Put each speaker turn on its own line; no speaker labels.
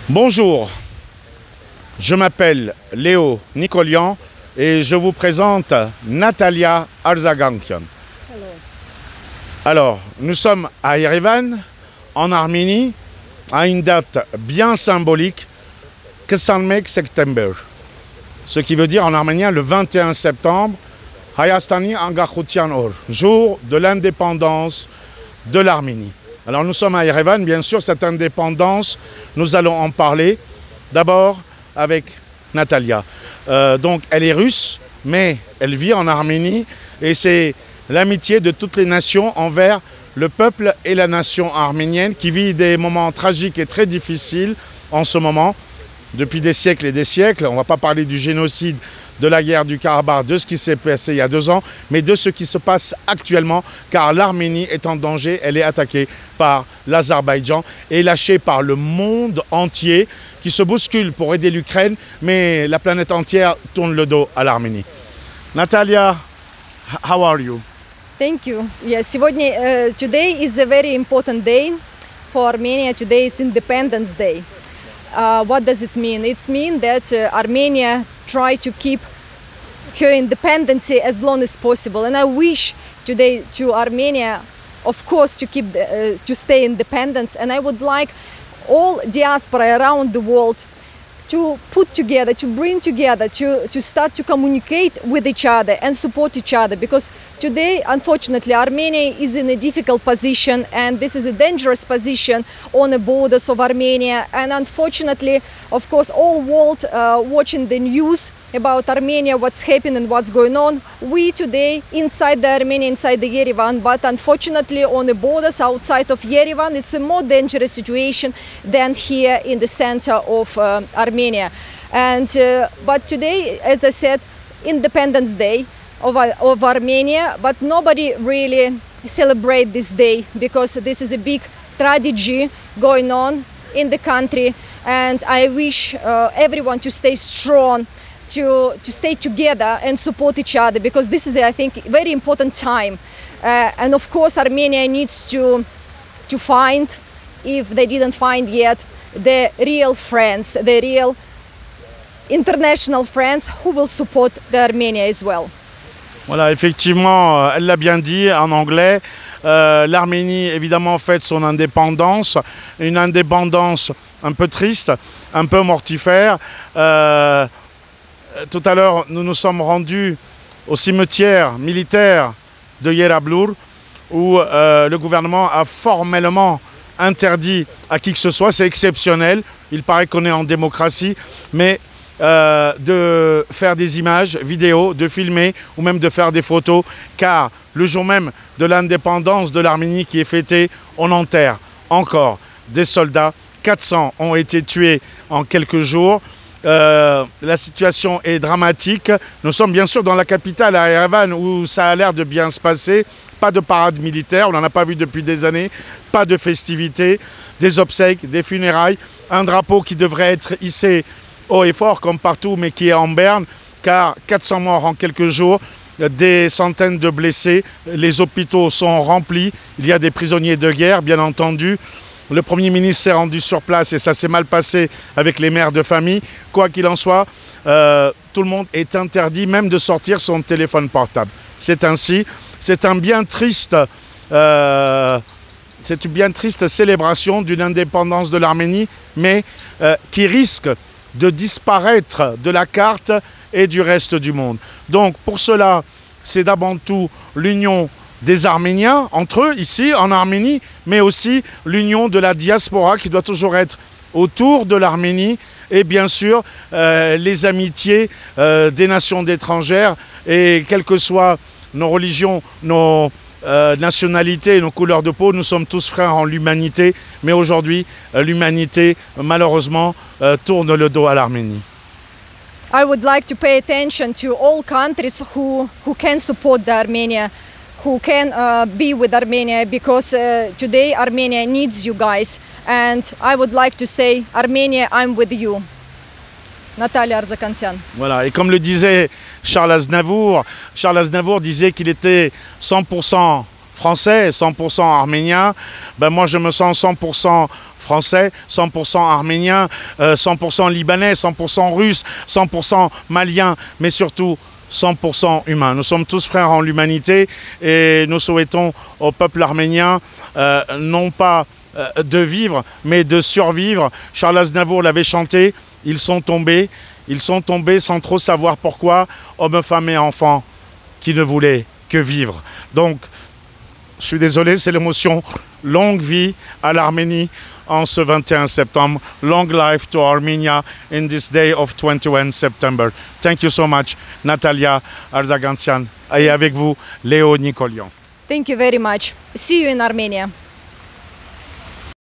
Bonjour, je m'appelle Léo Nicolian et je vous présente Natalia Arzagankian. Alors, nous sommes à Yerevan, en Arménie, à une date bien symbolique, Kesanmek September. Ce qui veut dire en arménien le 21 septembre, Hayastani Angachoutian Or, jour de l'indépendance de l'Arménie. Alors nous sommes à Yerevan, bien sûr, cette indépendance, nous allons en parler d'abord avec Natalia. Donc elle est russe, mais elle vit en Arménie et c'est l'amitié de toutes les nations envers le peuple et la nation arménienne qui vit des moments tragiques et très difficiles en ce moment, depuis des siècles et des siècles. On ne va pas parler du génocide, de la guerre du Karabakh, de ce qui s'est passé il y a 2 ans, mais de ce qui se passe actuellement, car l'Arménie est en danger, elle est attaquée par l'Azerbaïdjan et lâchée par le monde entier qui se bouscule pour aider l'Ukraine, mais la planète entière tourne le dos à l'Arménie. Natalia, how are you?
Thank you. Yes, today is a very important day for Armenia. Today is Independence Day. What does it mean? It means that Armenia try to keep her independence as long as possible, and I wish today to Armenia, of course, to stay independent. And I would like all diaspora around the world to put together, to bring together, to start to communicate with each other and support each other, because today, unfortunately, Armenia is in a difficult position, and this is a dangerous position on the borders of Armenia. And unfortunately, of course, all world watching the news about Armenia, what's happening, what's going on. We today inside the Armenia, inside the Yerevan, but unfortunately on the borders outside of Yerevan, it's a more dangerous situation than here in the center of Armenia. And but today, as I said, Independence Day of Armenia, but nobody really celebrate this day because this is a big tragedy going on in the country. And I wish everyone to stay strong, to stay together and support each other, because this is, I think, a very important time. And of course, Armenia needs to find, if they didn't find yet, the real friends, the real international friends who will support the Armenia as well.
Voilà, effectivement, elle l'a bien dit en anglais. L'Arménie, évidemment, fête son indépendance, une indépendance un peu triste, un peu mortifère. Tout à l'heure, nous nous sommes rendus au cimetière militaire de Yerablur, où le gouvernement a formellement interdit à qui que ce soit, c'est exceptionnel, il paraît qu'on est en démocratie, mais de faire des images, vidéos, de filmer ou même de faire des photos, car le jour même de l'indépendance de l'Arménie qui est fêtée, on enterre encore des soldats. 400 ont été tués en quelques jours. La situation est dramatique. Nous sommes bien sûr dans la capitale, à Yerevan, où ça a l'air de bien se passer. Pas de parade militaire, on n'en a pas vu depuis des années. Pas de festivités, des obsèques, des funérailles. Un drapeau qui devrait être hissé haut et fort comme partout, mais qui est en berne, car 400 morts en quelques jours, des centaines de blessés. Les hôpitaux sont remplis. Il y a des prisonniers de guerre, bien entendu. Le Premier ministre s'est rendu sur place et ça s'est mal passé avec les mères de famille. Quoi qu'il en soit, tout le monde est interdit même de sortir son téléphone portable. C'est ainsi. C'est une bien triste célébration d'une indépendance de l'Arménie, mais qui risque de disparaître de la carte et du reste du monde. Donc pour cela, c'est d'abord tout l'union des Arméniens entre eux ici en Arménie, mais aussi l'union de la diaspora qui doit toujours être autour de l'Arménie, et bien sûr les amitiés des nations étrangères, et quelles que soient nos religions, nos nationalités, nos couleurs de peau, nous sommes tous frères en l'humanité, mais aujourd'hui l'humanité malheureusement tourne le dos à l'Arménie.
I would like to pay attention to all countries who can support the Armenia, who can be with Armenia, because today Armenia needs you guys, and I would like to say, Armenia, I'm with you. Natalia Arzagankian.
Voilà, et comme le disait Charles Aznavour disait qu'il était 100% français, 100% arménien, ben moi je me sens 100% français, 100% arménien, 100% libanais, 100% russe, 100% malien, mais surtout 100% humain. Nous sommes tous frères en l'humanité et nous souhaitons au peuple arménien non pas de vivre, mais de survivre. Charles Aznavour l'avait chanté, ils sont tombés sans trop savoir pourquoi, hommes, femmes et enfants qui ne voulaient que vivre. Donc, je suis désolé, c'est l'émotion. Longue vie à l'Arménie en ce 21 septembre. Long life to Armenia in this day of 21 September. Thank you so much, Natalia Arzagantian. Et avec vous, Léo Nicolian.
Thank you very much. See you in Armenia.